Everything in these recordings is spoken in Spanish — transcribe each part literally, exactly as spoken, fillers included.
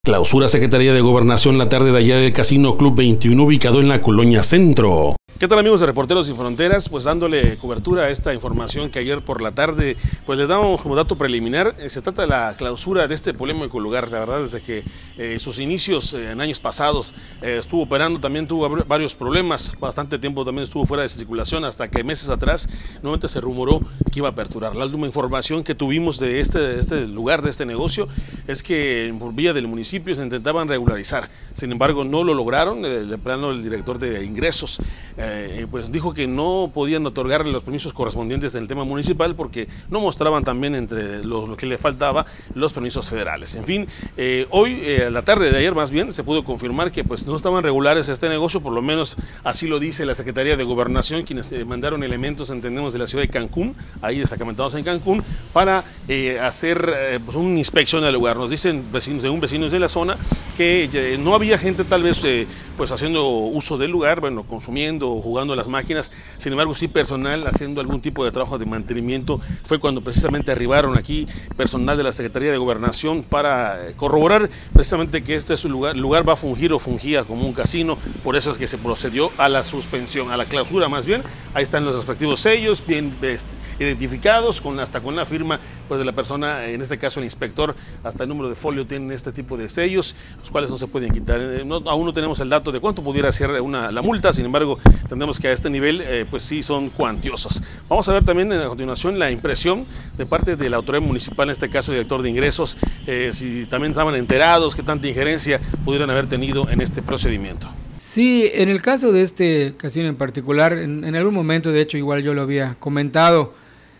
Clausura Secretaría de Gobernación la tarde de ayer el Casino Club veintiuno ubicado en la Colonia Centro. ¿Qué tal, amigos de Reporteros Sin Fronteras? Pues dándole cobertura a esta información que ayer por la tarde pues les damos como dato preliminar. Se trata de la clausura de este polémico lugar. La verdad, desde que eh, sus inicios eh, en años pasados eh, estuvo operando, también tuvo varios problemas. Bastante tiempo también estuvo fuera de circulación hasta que meses atrás nuevamente se rumoró que iba a aperturar. La última información que tuvimos de este, este lugar, de este negocio, es que por vía del municipio se intentaban regularizar. Sin embargo, no lo lograron. De, de plano, el director de ingresos Eh, pues dijo que no podían otorgarle los permisos correspondientes en el tema municipal porque no mostraban también entre lo, lo que le faltaba los permisos federales. En fin, eh, hoy, eh, a la tarde de ayer más bien, se pudo confirmar que pues no estaban regulares este negocio, por lo menos así lo dice la Secretaría de Gobernación, quienes eh, mandaron elementos, entendemos, de la ciudad de Cancún, ahí destacamentados en Cancún, para eh, hacer eh, pues una inspección al lugar. Nos dicen vecinos, según vecinos de la zona, que eh, no había gente tal vez eh, pues haciendo uso del lugar, bueno, consumiendo, jugando a las máquinas, sin embargo sí personal haciendo algún tipo de trabajo de mantenimiento. Fue cuando precisamente arribaron aquí personal de la Secretaría de Gobernación para corroborar precisamente que este es un lugar, lugar va a fungir o fungía como un casino. Por eso es que se procedió a la suspensión, a la clausura más bien. Ahí están los respectivos sellos bien identificados, con, hasta con la firma pues, de la persona, en este caso el inspector, hasta el número de folio tienen este tipo de sellos, los cuales no se pueden quitar. No, aún no tenemos el dato de cuánto pudiera ser una, la multa, sin embargo entendemos que a este nivel eh, pues sí son cuantiosas. Vamos a ver también a continuación la impresión de parte de la autoridad municipal, en este caso el director de ingresos, eh, si también estaban enterados, qué tanta injerencia pudieran haber tenido en este procedimiento. Sí, en el caso de este casino en particular, en, en algún momento, de hecho igual yo lo había comentado,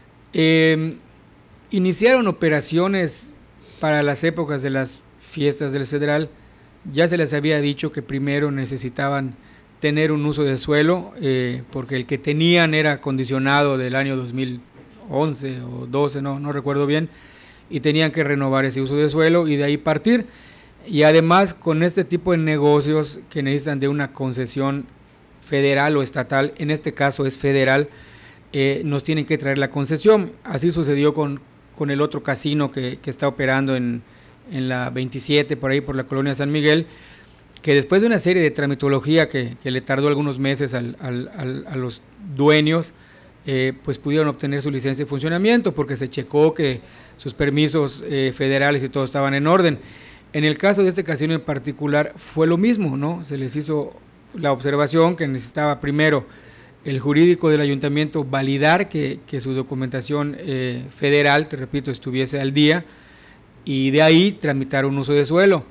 eh, iniciaron operaciones para las épocas de las fiestas del Cedral. Ya se les había dicho que primero necesitaban tener un uso de suelo, eh, porque el que tenían era condicionado del año dos mil once o doce, no, no recuerdo bien, y tenían que renovar ese uso de suelo y de ahí partir. Y además, con este tipo de negocios que necesitan de una concesión federal o estatal, en este caso es federal, eh, nos tienen que traer la concesión. Así sucedió con, con el otro casino que, que está operando en, en la veintisiete, por ahí por la colonia San Miguel, que después de una serie de tramitología que, que le tardó algunos meses al, al, al, a los dueños, eh, pues pudieron obtener su licencia de funcionamiento porque se checó que sus permisos eh, federales y todo estaban en orden. En el caso de este casino en particular fue lo mismo, ¿no? Se les hizo la observación que necesitaba primero el jurídico del ayuntamiento validar que, que su documentación eh, federal, te repito, estuviese al día, y de ahí tramitar un uso de suelo.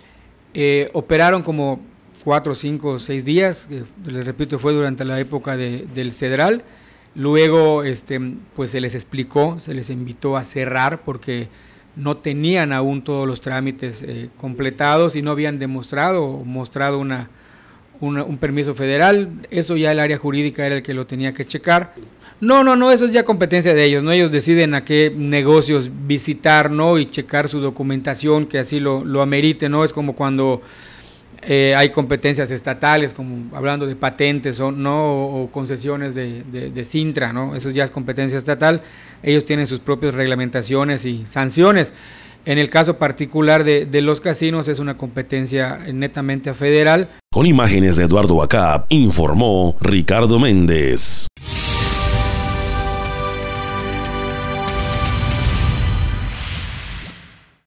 Eh, operaron como cuatro, cinco, seis días, que les repito fue durante la época de, del Cedral. Luego este, pues se les explicó, se les invitó a cerrar porque no tenían aún todos los trámites eh, completados y no habían demostrado o mostrado una, una, un permiso federal. Eso ya el área jurídica era el que lo tenía que checar. No, no, no, eso es ya competencia de ellos, ¿no? Ellos deciden a qué negocios visitar, ¿no? Y checar su documentación, que así lo, lo amerite, ¿no? Es como cuando eh, hay competencias estatales, como hablando de patentes, o, ¿no? O, o concesiones de, de, de Cintra, ¿no? Eso ya es competencia estatal. Ellos tienen sus propias reglamentaciones y sanciones. En el caso particular de, de los casinos es una competencia netamente federal. Con imágenes de Eduardo Bacap, informó Ricardo Méndez.